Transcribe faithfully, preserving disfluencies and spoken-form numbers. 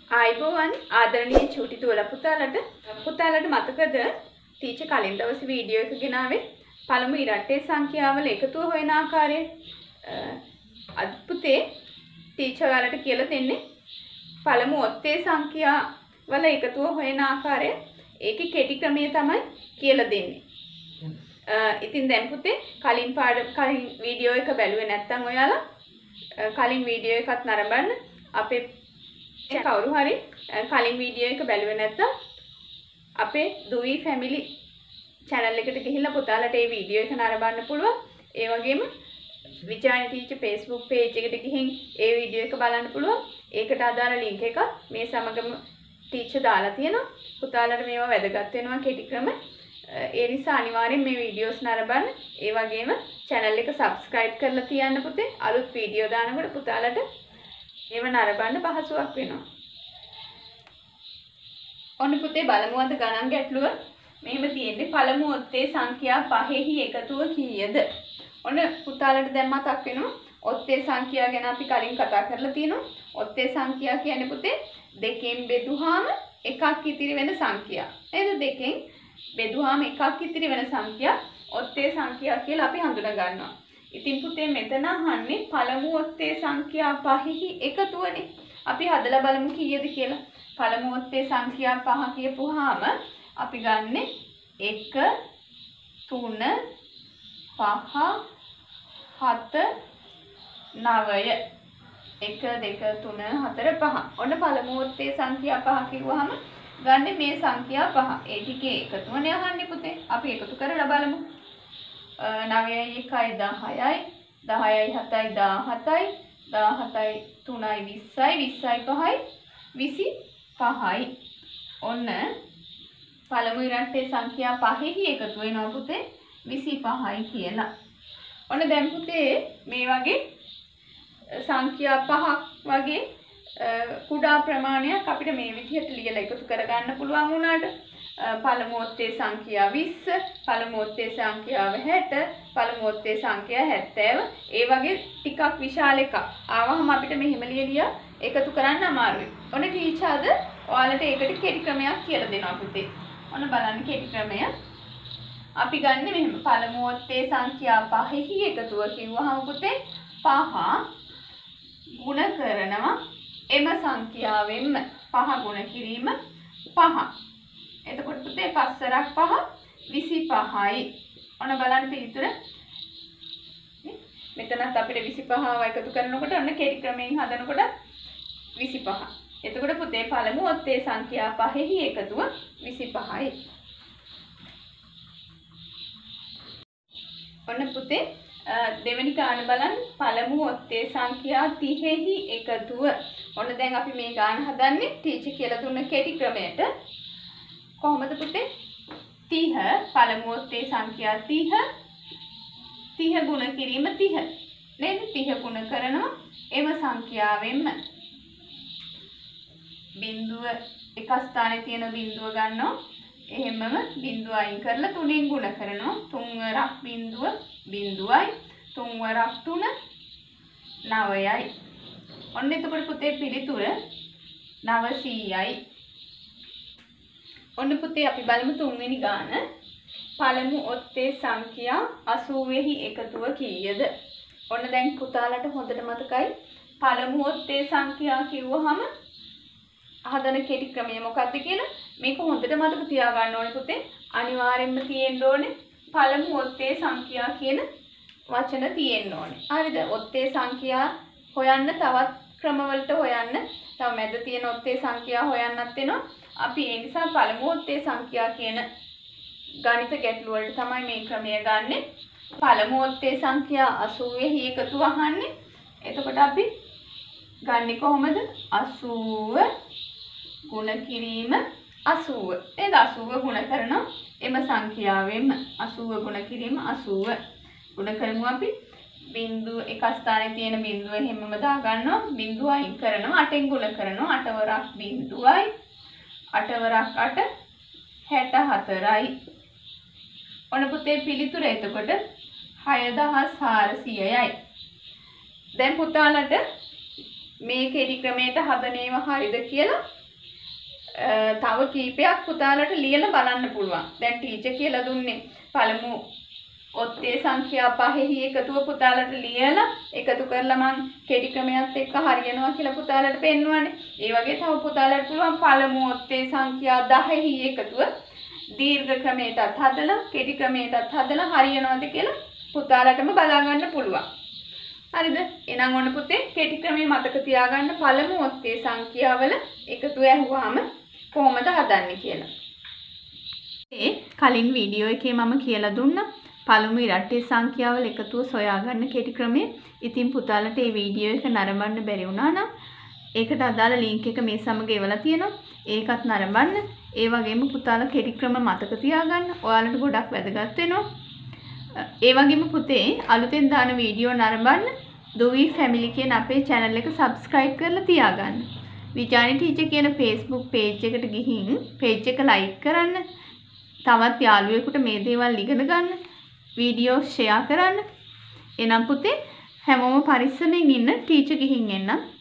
ආයිබෝවන් ආදරණීය චූටි දුවලා පුතාලට පුතාලට මතකද ටීචර් කලින් දවසේ වීඩියෝ එක ගෙනාවේ පළමු ඉරට්ටේ සංඛ්‍යාවල එකතුව හොයන ආකාරය. අද පුතේ ටීචර් ඔයාලට කියලා දෙන්නේ පළමු ඔත්තේ සංඛ්‍යාවල එකතුව හොයන ආකාරය. ඒකේ කෙටි ක්‍රමය තමයි කියලා දෙන්නේ. ඉතින් දැන් පුතේ කලින් පාඩ කලින් වීඩියෝ එක බැලුවේ නැත්නම් ඔයාලා කලින් වීඩියෝ එකත් නරඹන්න. අපේ කවුරු හරි කලින් වීඩියෝ එක බැලුවේ නැත්නම් අපේ දුවි ෆැමිලි channel එකට ගිහිල්ලා පුතාලට මේ වීඩියෝ එක නරඹන්න පුළුවන්. ඒ වගේම විචාරණ ටීචර් Facebook page එකට ගිහින් ඒ වීඩියෝ එක බලන්න පුළුවන්. ඒකට අදාළ link එක මේ සමගම ටීචර් දාලා තියෙනවා. පුතාලට මේවා වැදගත් වෙනවා කෙටි ක්‍රම. ඒ නිසා අනිවාර්යෙන් මේ වීඩියෝස් නරඹන්න. ඒ වගේම channel එක subscribe කරලා තියන්න පුතේ. අලුත් වීඩියෝ දානකොට පුතාලට ඒව නරඹන්න පහසුවක් වෙනවා. ඔන්න පුතේ බලමු අද ගණන් ගැටලුව. මෙහෙම තියෙන්නේ පළමු ඔත්තේ සංඛ්‍යා පහෙහි එකතුව කීයද? ඔන්න පුතාලට දැන් මතක් වෙනවා. ඔත්තේ සංඛ්‍යා ගැන අපි කලින් කතා කරලා තියෙනවා. ඔත්තේ සංඛ්‍යා කියන්නේ පුතේ දෙකෙන් බෙදුවාම එකක් ඉතිරි වෙන සංඛ්‍යා. නේද? දෙකෙන් බෙදුවාම එකක් ඉතිරි වෙන සංඛ්‍යා ඔත්තේ සංඛ්‍යා කියලා අපි හඳුනා ගන්නවා. ඉතින් පුතේ මෙතන අහන්නේ පළමු ඔත්තේ සංඛ්‍යා පහෙහි එකතුවනේ. අපි හදලා බලමු කීයද කියලා. පළමු ඔත්තේ සංඛ්‍යා පහ කියපුවාම අපි ගන්නෙ එක තුන පහ හත නවය. එක දෙක තුන හතර පහ. ඔන්න පළමු ඔත්තේ සංඛ්‍යා පහ කිව්වහම ගන්නෙ මේ සංඛ්‍යා පහ. ඒ ටිකේ එකතුවනේ අහන්නේ පුතේ. අපි එකතු කරලා බලමු. නවයයි එකයි දහයයි දහයයි හතයි දාහතයි දාහතයි තුනයි විස්සයි විස්සයි පහයි විසි පහයි. ඔන්න පළමු ඉරට්ටේ සංඛ්‍යා පහෙහි එකතු වෙනවා පුතේ විසි පහයි කියලා. ඔන්න දැන් පුතේ මේ වගේ සංඛ්‍යා පහක් වගේ කුඩා ප්‍රමාණයක් අපිට මේ විදිහට ලියලා එකතු කරගන්න පුළුවන් වුණාට පළමු ඔත්තේ සංඛ්‍යා විස්ස, පළමු ඔත්තේ සංඛ්‍යාව හැට, පළමු ඔත්තේ සංඛ්‍යා හැත්තෑව ඒ වගේ ටිකක් විශාල එකක් ආවහම අපිට මෙහෙම ලියලියා එකතු කරන්න අමාරුයි. ඔන්න ටීචර් අද ඔයාලට ඒකට කෙටි ක්‍රමයක් කියලා දෙනවා පුතේ. ඔන්න බලන්න කෙටි ක්‍රමය. අපි ගන්න මෙහෙම පළමු ඔත්තේ සංඛ්‍යා පහෙහි එකතුව කිව්වහම පුතේ පහ ගුණ කරනවා එම සංඛ්‍යාවෙන්ම. පහ ගුණ කිරීම පහ. එතකොට පුතේ පස්සරක් පහ විසි පහයි. ඔන්න බලන්න පිළිතුර. මෙතනත් අපිට විසි පහව එකතු කරනකොට ඔන්න කෙටි ක්‍රමයෙන් හදනකොට විසි පහ. එතකොට පුතේ පළමු ඔත්තේ සංඛ්‍යා පහෙහි එකතුව විසි පහයි. ඔන්න පුතේ දෙවෙනි ගාන බලන්න පළමු ඔත්තේ සංඛ්‍යා තිහෙහි එකතුව. ඔන්න දැන් අපි මේ ගාන හදන්නේ ටීචර් කියලා දුන්න කෙටි ක්‍රමයට. කොහොමද පුතේ? තිහ පළමු ඔත්තේ සංඛ්‍යා තිහ තිහ ගුණ කිරීම තිහ. නේද? තිහ ගුණ කරනවා එම සංඛ්‍යාවෙන්ම. බිංදුව එක ස්ථානයේ තියෙන බිංදුව ගන්නවා. එහෙමම බිංදුව අයින් කරලා තුනෙන් ගුණ කරනවා. තුන් වරක් බිංදුව බිංදුවයි තුන් වරක් තුන නවයයි. ඔන්න එතකොට පුතේ පිළිතුර නවසීයයි. ඔන්න පුතේ අපි බලමු තුන්වෙනි ගාන. පළමු ඔත්තේ සංඛ්‍යා අසූවෙහි එකතුව කීයද? ඔන්න දැන් පුතාලට හොඳට මතකයි පළමු ඔත්තේ සංඛ්‍යා කිව්වහම හදන කෙටි ක්‍රමය මොකක්ද කියලා. මේක හොඳට මතක තියාගන්න ඕනේ පුතේ. අනිවාර්යෙන්ම තියෙන්න ඕනේ පළමු ඔත්තේ සංඛ්‍යා කියන වචන තියෙන්න ඕනේ. හරිද? ඔත්තේ සංඛ්‍යා හොයන්න තවත් ක්‍රමවලට හොයන්න. තව මැද තියෙන ඔත්තේ සංඛ්‍යා හොයන්නත් වෙනවා. අපි ඒ නිසා පළමු ඔත්තේ සංඛ්‍යා කියන ගණිත ගැටළු වලට තමයි මේ ක්‍රමය ගන්නෙ. පළමු ඔත්තේ සංඛ්‍යා අසූවෙහි එකතුව අහන්නේ. එතකොට අපි ගන්නෙ කොහොමද? අසූව ගුණ කිරීම අසූව. නේද? අසූව ගුණ කරනවා එම සංඛ්‍යාවෙන්ම. අසූව ගුණ කිරීම අසූව. ගුණ කරමු අපි. බිංදුව එක ස්ථානයේ තියෙන බිංදුව හැමම දා ගන්නවා. බිංදුව අයින් කරනවා. අටෙන් ගුණ කරනවා. අට වරක් බිංදුවයි. අට වරක් අට හැට හතරයි. ඔන්න පුතේ පිළිතුර එතකොට හය දහස් හාරසියයයි. දැන් පුතාලට මේ කෙටි ක්‍රමයට හදන ඒවා හරිද කියලා තව කීපයක් පුතාලට ලියලා බලන්න පුළුවන්. දැන් ටීචර් කියලා දුන්නේ පළමු ඔත්තේ සංඛ්‍යා පහෙහි එකතුව පුතාලට ලියලා එකතු කරලා මං කෙටි ක්‍රමයක් එක්ක හරියනවා කියලා පුතාලට පෙන්වන්නේ. ඒ වගේ තව පුතාලට පුළුවන් පළමු ඔත්තේ සංඛ්‍යා දහෙහි එකතුව දීර්ඝ ක්‍රමයටත් හදලා කෙටි ක්‍රමයටත් හදලා හරියනවද කියලා පුතාලටම බලා ගන්න පුළුවන්. හරිද? එහෙනම් ඔන්න පුතේ කෙටි ක්‍රමයේ මතක තියාගන්න පළමු ඔත්තේ සංඛ්‍යාවල එකතුව ඇහුවාම කොහොමද හදන්නේ කියලා. ඒ කලින් වීඩියෝ එකේ මම කියලා දුන්නා පළමු ඉරට්ටේ සංඛ්‍යාවල එකතුව සොයාගන්න කෙටි ක්‍රමය. ඉතින් පුතාලට මේ වීඩියෝ එක නරඹන්න බැරි වුණා නම් ඒකට අදාළ ලින්ක් එක මේ සමග එවලා තියෙනවා. ඒකත් නරඹන්න. ඒ වගේම පුතාලා කෙටි ක්‍රම මතක තියාගන්න. ඔයාලට ගොඩක් වැදගත් වෙනවා. ඒ වගේම පුතේ අලුතෙන් දාන වීඩියෝ නරඹන්න දුවි ෆැමිලි කියන අපේ channel එක subscribe කරලා තියාගන්න. විජානි ටීචර් කියන Facebook page එකට ගිහින් page එක like කරන්න. තවත් යාළුවෙකුට මේ දේවල් ඉගෙන ගන්න. වීඩියෝ share කරන්න. එනම් පුතේ හැමෝම පරිස්සමෙන් ඉන්න ටීචර් ගිහින් එන්න.